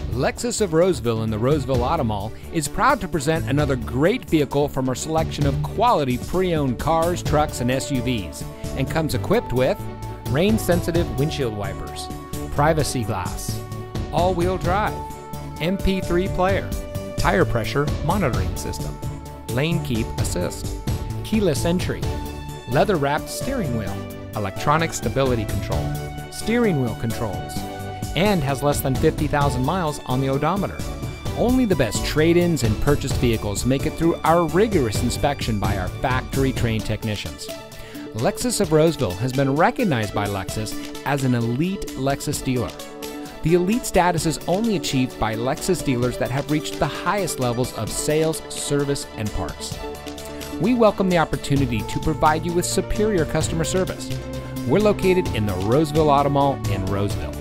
Lexus of Roseville in the Roseville Auto Mall is proud to present another great vehicle from our selection of quality pre-owned cars, trucks, and SUVs, and comes equipped with rain-sensitive windshield wipers, privacy glass, all-wheel drive, MP3 player, tire pressure monitoring system, lane keep assist, keyless entry, leather-wrapped steering wheel, electronic stability control, steering wheel controls, and has less than 50,000 miles on the odometer. Only the best trade-ins and purchased vehicles make it through our rigorous inspection by our factory-trained technicians. Lexus of Roseville has been recognized by Lexus as an elite Lexus dealer. The elite status is only achieved by Lexus dealers that have reached the highest levels of sales, service, and parts. We welcome the opportunity to provide you with superior customer service. We're located in the Roseville Auto Mall in Roseville.